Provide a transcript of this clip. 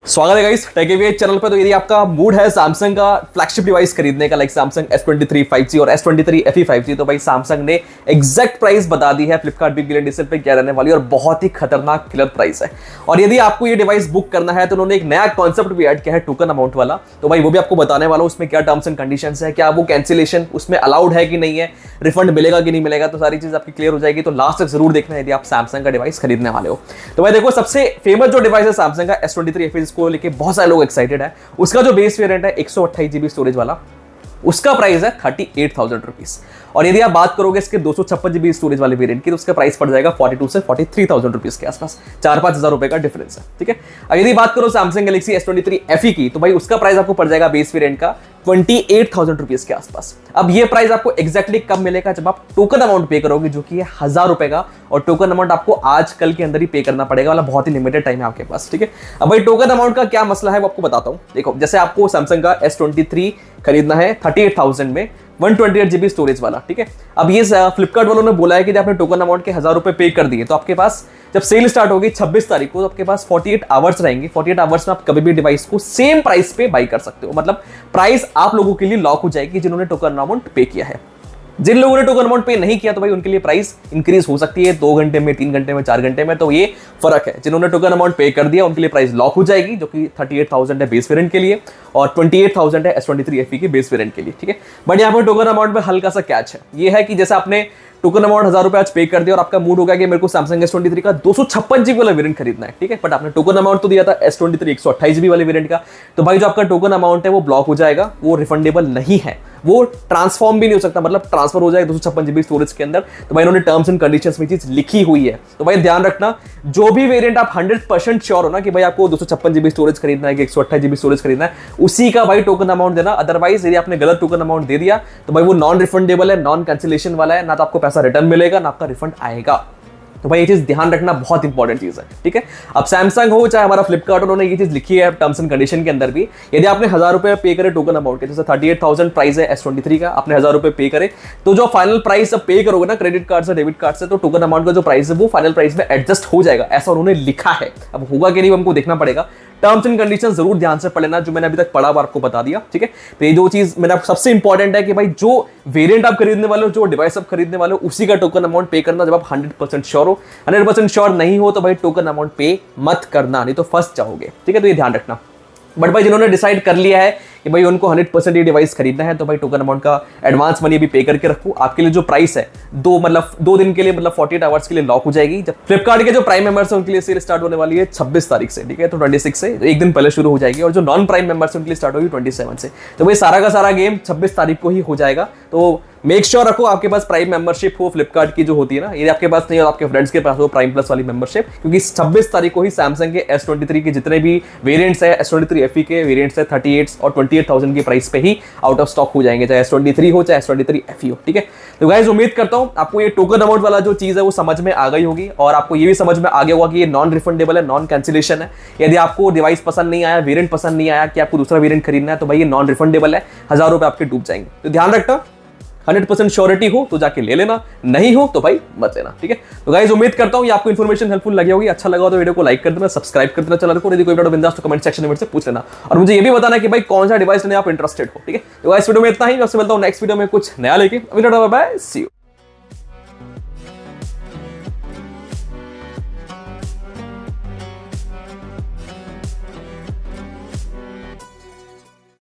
स्वागत है guys take channel पे। तो यदि आपका मूड है सैमसंग का फ्लैगशिप डिवाइस खरीदने का, लाइक सैमसंग S23 5G और S23 FE 5G, तो भाई सैमसंग ने एग्जैक्ट प्राइस बता दी है फ्लिपकार्ट बिग बिलियन डील पे क्या रहने वाली है और बहुत ही खतरनाक किलर प्राइस है। और यदि आपको ये डिवाइस बुक करना है तो उन्होंने एक नया कॉन्सेप्ट भी ऐड किया है, टोकन अमाउंट वाला। तो भाई वो भी आपको बताने वाला हूं, उसमें क्या टर्म्स एंड कंडीशंस है, क्या वो कैंसिलेशन उसमें अलाउड है कि नहीं है, रिफंड मिलेगा कि नहीं मिलेगा, तो सारी चीज आपकी क्लियर हो जाएगी। तो लास्ट तक जरूर देखना यदि आप सैमसंग का डिवाइस खरीदने वाले हो। तो भाई देखो, सबसे फेमस जो डिवाइस है सैमसंग का S23 FE, को लेके बहुत सारे लोग एक्साइटेड है। उसका जो बेस वेरिएंट है 128 GB स्टोरेज वाला, उसका प्राइस है 38,000 रुपीज। और यदि आप बात करोगे इसके 256 GB स्टोरेज वाले वेरिएंट की, तो उसका प्राइस पड़ जाएगा 42 से 43,000 रुपीज के आसपास, 4-5 हजार रुपए का डिफरेंस है। ठीक है। अब यदि बात करो सैमसंग गैलेक्सी S23 FE की, तो भाई उसका प्राइस आपको पड़ जाएगा बेस वेरिएंट का 28,000 रुपीज के आसपास। अब ये प्राइस आपको एग्जैक्टली कब मिलेगा? जब आप टोकन अमाउंट पे करोगे, जो कि है 1000 रुपए का, और टोकन अमाउंट आपको आज कल के अंदर ही पे करना पड़ेगा, वाला बहुत ही लिमिटेड टाइम है आपके पास। ठीक है। अब भाई टोकन अमाउंट का क्या मसला है वो आपको बताता हूं। देखो, जैसे आपको सैमसंग का S23 खरीदना है 38,000 में, 128 GB स्टोरेज वाला। ठीक है। अब ये फ्लिपकार्ट वालों ने बोला है कि जब आपने टोकन अमाउंट के 1000 रुपए पे कर दिए, तो आपके पास जब सेल स्टार्ट होगी 26 तारीख को, तो आपके पास 48 आवर्स रहेंगे। 48 आवर्स में आप कभी भी डिवाइस को सेम प्राइस पे बाई कर सकते हो। मतलब प्राइस आप लोगों के लिए लॉक हो जाएगी जिन्होंने टोकन अमाउंट पे किया है। जिन लोगों ने टोकन अमाउंट पे नहीं किया, तो भाई उनके लिए प्राइस इंक्रीज हो सकती है 2 घंटे में, 3 घंटे में, 4 घंटे में। तो ये फर्क है। जिन्होंने टोकन अमाउंट पे कर दिया उनके लिए प्राइस लॉक हो जाएगी, जो कि 38,000 है बेस वेरिएंट के लिए और 28,000 है S23 FE के बेस वेरिएंट के लिए। ठीक है। बट यहाँ पर टोकन अमाउंट में हल्का सा कैच है। ये है कि जैसे आपने टोकन अमाउंट 1000 रुपए आज पे कर दिया और आपका मूड होगा कि मेरे को सैमसंग S23 का 256 GB वाला वेरिएंट खरीदना है। ठीक है। बट आपने टोकन अमाउंट तो दिया था S23 128 GB वाले वेरिएंट का, तो भाई जो आपका टोकन अमाउंट है वो ब्लॉक हो जाएगा, वो रिफंडेबल नहीं है, वो ट्रांसफॉर्म भी नहीं हो सकता, मतलब ट्रांसफर हो जाएगा 256 GB स्टोरेज के अंदर। तो भाई इन्होंने टर्म्स एंड कंडीशंस में चीज लिखी हुई है। तो भाई ध्यान रखना, जो भी वेरिएंट आप 100% श्योर हो ना कि भाई आपको 256 GB स्टोरेज खरीदना है कि 128 GB स्टोरेज खरीदना है, उसी का भाई टोकन अमाउंट देना। अदरवाइज यदि आपने गलत टोकन अमाउंट दे दिया तो भाई वो नॉन रिफंडेबल है, नॉन कैंसिलेशन वाला है, ना तो आपको पैसा रिटर्न मिलेगा ना आपका रिफंड आएगा। तो भाई ये चीज ध्यान रखना, बहुत इंपॉर्टेंट चीज है। ठीक है। अब सैमसंग हो चाहे हमारा फ्लिपकार्ट, उन्होंने ये चीज लिखी है टर्म्स एंड कंडीशन के अंदर भी। यदि आपने 1000 रुपए पे करे टोकन अमाउंट के, जैसे 38,000 प्राइस है S23 का, आपने 1000 रुपए पे करे, तो जो फाइनल प्राइस अब पे करोगे ना क्रेडिट कार्ड से, डेबिट कार्ड से, तो टोकन अमाउंट का जो प्राइस है वो फाइनल प्राइस में एडजस्ट हो जाएगा, ऐसा उन्होंने लिखा है। अब होगा कि नहीं हमको देखना पड़ेगा। टर्म्स एंड कंडीशन जरूर ध्यान से पढ़ लेना, जो मैंने अभी तक पढ़ा वो आपको बता दिया। ठीक है। तो ये जो चीज मैंने सबसे इंपॉर्टेंट है कि भाई जो वेरिएंट आप खरीदने वाले हो, जो डिवाइस आप खरीदने वाले हो, उसी का टोकन अमाउंट पे करना जब आप 100% श्योर हो। 100% श्योर नहीं हो तो भाई टोकन अमाउंट पे मत करना, नहीं तो फंस जाओगे। ठीक है। तो ये ध्यान रखना। बट भाई जिन्होंने डिसाइड कर लिया है कि भाई उनको 100% ये डिवाइस खरीदना है, तो भाई टोकन अमाउंट का एडवांस मनी भी पे करके रखो। आपके लिए जो प्राइस है 2 दिन के लिए, मतलब 48 आवर्स के लिए लॉक हो जाएगी। जब फ्लिपकार्ट के जो प्राइम मेंबर्स हैं उनके लिए सेल स्टार्ट होने वाली है 26 तारीख से। ठीक है। तो 26 से एक दिन पहले शुरू हो जाएगी, और जो नॉन प्राइम मेंबर्स हैं उनके लिए स्टार्ट होगी 27 से। तो भाई सारा का सारा गेम 26 तारीख को ही हो जाएगा। तो मेक श्योर रखो आपके पास प्राइम मेंबरशिप हो फ्लिपकार्ट की जो होती है ना, यदि आपके पास नहीं हो आपके फ्रेंड्स के पास हो प्राइम प्लस वाली मेंबरशिप, क्योंकि 26 तारीख को ही सैमसंग के S23 के जितने भी वेरिएंट्स है, S23 FE के वेरिएंट्स है 38 और 28,000 की प्राइस पे ही आउट ऑफ स्टॉक हो जाएंगे, चाहे S23 हो चाहे S23 FE हो। ठीक है। तो गाइस उम्मीद करता हूं आपको ये टोकन अमाउंट वाला जो चीज है वो समझ में आ गई होगी, और आपको ये भी समझ में आ गया होगा कि ये नॉन रिफंडेबल है, नॉन कैंसिलेशन है। यदि आपको डिवाइस पसंद नहीं आया, वेरिएंट पसंद नहीं आया, कि आपको दूसरा वेरिएंट खरीदना है, तो भाई ये नॉन रिफंडेबल है, 1000 रुपए आपके डूब जाएंगे। तो ध्यान रखना, 100% श्योरिटी हो तो जाके ले लेना, नहीं हो तो भाई मत लेना। ठीक है। तो गाइस उम्मीद करता हूं ये आपको इन्फॉर्मेशन हेल्पफुल लगी होगी। अच्छा लगा तो वीडियो को लाइक कर देना, सब्सक्राइब कर देना चैनल को। यदि कोई वीडियो बिंदास तो कमेंट सेक्शन में मुझसे पूछ लेना, और मुझे ये भी बताना कि भाई कौन सा डिवाइस लेने आप इंटरेस्टेड हो। ठीक है। तो गाइस वीडियो में इतना ही, मैं आपसे मिलता हूं नेक्स्ट वीडियो में कुछ नया लेके। Bye, see you.